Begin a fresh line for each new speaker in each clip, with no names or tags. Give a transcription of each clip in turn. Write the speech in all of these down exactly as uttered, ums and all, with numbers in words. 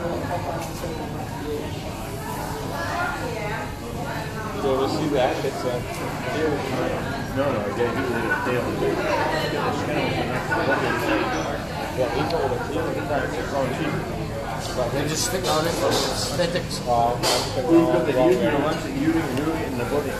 So to see that, it's a deer.
No, no, I get it. Usually the tail is big.
Yeah, these are the teeth of the price. It's all cheap. But
They just stick on it for aesthetics.
Oh,
We've got the huge ones that you and Rudy in the body.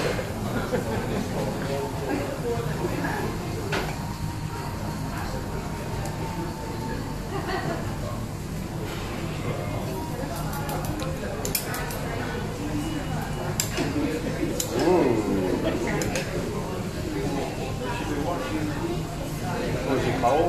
was it cold?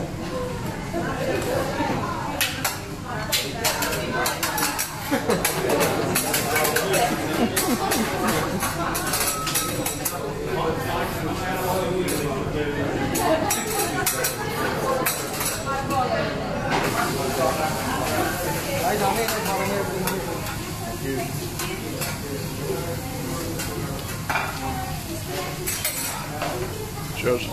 Cheers.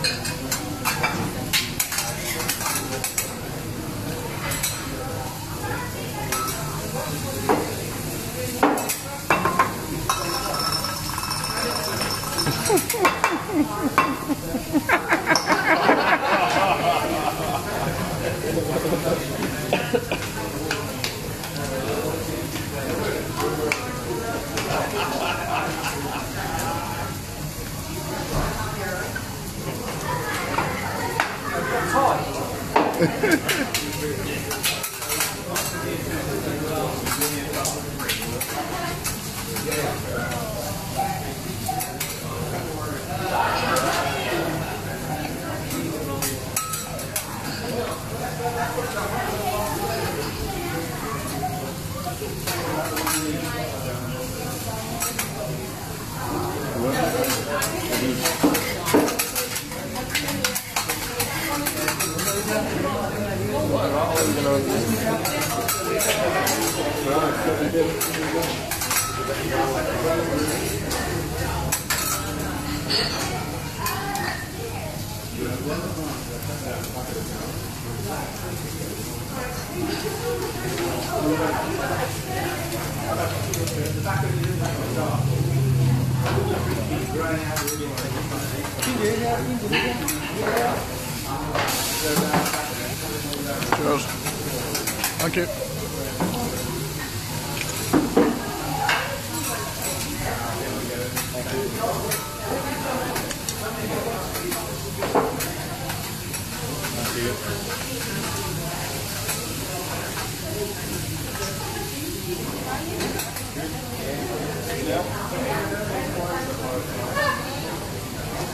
Cheers. Thank you.
Yeah.